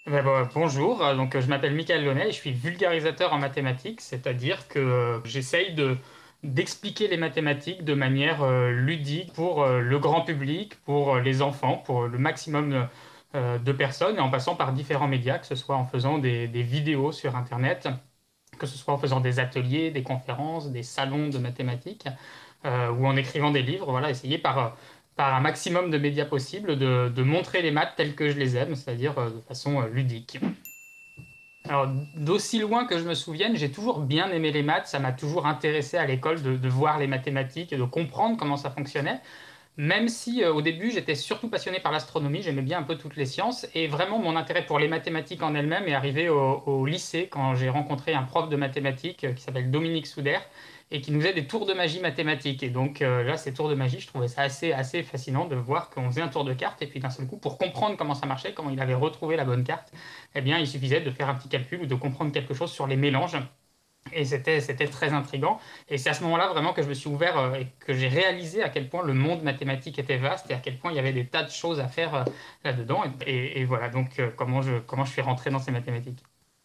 Bonjour, je m'appelle Michael Launay et je suis vulgarisateur en mathématiques, c'est-à-dire que j'essaye d'expliquer les mathématiques de manière ludique pour le grand public, pour les enfants, pour le maximum de personnes, et en passant par différents médias, que ce soit en faisant des vidéos sur Internet, que ce soit en faisant des ateliers, des conférences, des salons de mathématiques, ou en écrivant des livres. Voilà, essayer par un maximum de médias possibles de montrer les maths telles que je les aime, c'est-à-dire de façon ludique. Alors, d'aussi loin que je me souvienne, j'ai toujours bien aimé les maths. Ça m'a toujours intéressé à l'école de voir les mathématiques et de comprendre comment ça fonctionnait. Même si au début j'étais surtout passionné par l'astronomie, j'aimais bien un peu toutes les sciences, et vraiment mon intérêt pour les mathématiques en elles-mêmes est arrivé au lycée quand j'ai rencontré un prof de mathématiques qui s'appelle Dominique Souder et qui nous faisait des tours de magie mathématiques. Et donc là, ces tours de magie, je trouvais ça assez fascinant de voir qu'on faisait un tour de carte et puis d'un seul coup, pour comprendre comment ça marchait, comment il avait retrouvé la bonne carte, eh bien il suffisait de faire un petit calcul ou de comprendre quelque chose sur les mélanges. Et c'était très intriguant. Et c'est à ce moment-là vraiment que je me suis ouvert et que j'ai réalisé à quel point le monde mathématique était vaste et à quel point il y avait des tas de choses à faire là-dedans. Et voilà donc comment je suis rentré dans ces mathématiques.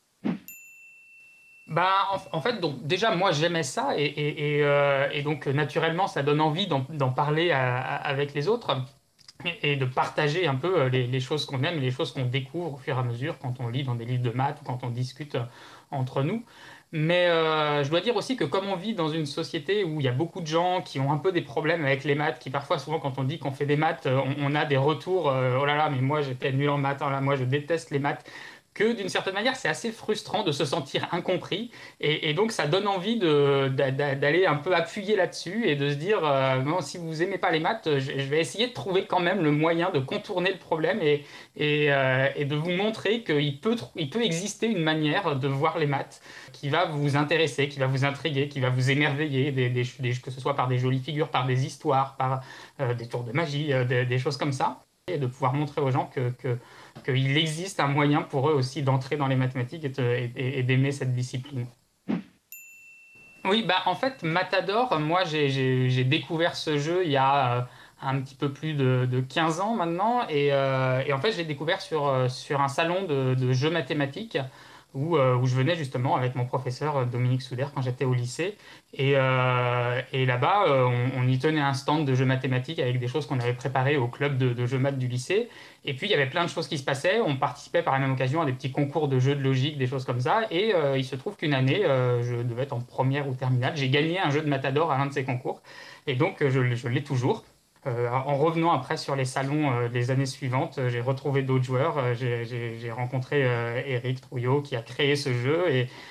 En fait, donc déjà moi j'aimais ça et donc naturellement ça donne envie d'en parler avec les autres et de partager un peu les choses qu'on aime et les choses qu'on découvre au fur et à mesure quand on lit dans des livres de maths ou quand on discute entre nous. Mais je dois dire aussi que comme on vit dans une société où il y a beaucoup de gens qui ont un peu des problèmes avec les maths, qui parfois, souvent, quand on dit qu'on fait des maths, on a des retours, oh là là, mais moi j'étais nul en maths, oh là, moi je déteste les maths, que d'une certaine manière, c'est assez frustrant de se sentir incompris. Et donc, ça donne envie d'aller un peu appuyer là-dessus et de se dire, non, si vous aimez pas les maths, je vais essayer de trouver quand même le moyen de contourner le problème et de vous montrer il peut exister une manière de voir les maths qui va vous intéresser, qui va vous intriguer, qui va vous émerveiller, que ce soit par des jolies figures, par des histoires, par des tours de magie, des choses comme ça. Et de pouvoir montrer aux gens qu'il existe un moyen pour eux aussi d'entrer dans les mathématiques et d'aimer cette discipline. Oui, en fait, Matador, moi j'ai découvert ce jeu il y a un petit peu plus de 15 ans maintenant et en fait je l'ai découvert sur un salon de jeux mathématiques où je venais justement avec mon professeur Dominique Souder quand j'étais au lycée et là-bas on y tenait un stand de jeux mathématiques avec des choses qu'on avait préparées au club de jeux maths du lycée et puis il y avait plein de choses qui se passaient, on participait par la même occasion à des petits concours de jeux de logique, des choses comme ça et il se trouve qu'une année, je devais être en première ou terminale, j'ai gagné un jeu de Matador à l'un de ces concours et donc je l'ai toujours. En revenant après sur les salons les années suivantes, j'ai retrouvé d'autres joueurs. J'ai rencontré Eric Trouillot qui a créé ce jeu.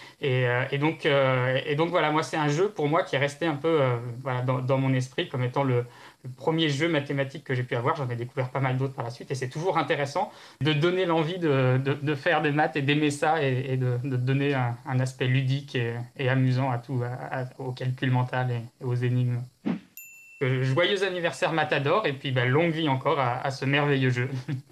Et donc voilà, moi c'est un jeu pour moi qui est resté un peu voilà, dans mon esprit comme étant le premier jeu mathématique que j'ai pu avoir. J'en ai découvert pas mal d'autres par la suite. Et c'est toujours intéressant de donner l'envie de faire des maths et d'aimer ça et de donner un aspect ludique et amusant à tout, au calcul mental et aux énigmes. Joyeux anniversaire Matador et puis longue vie encore à ce merveilleux jeu.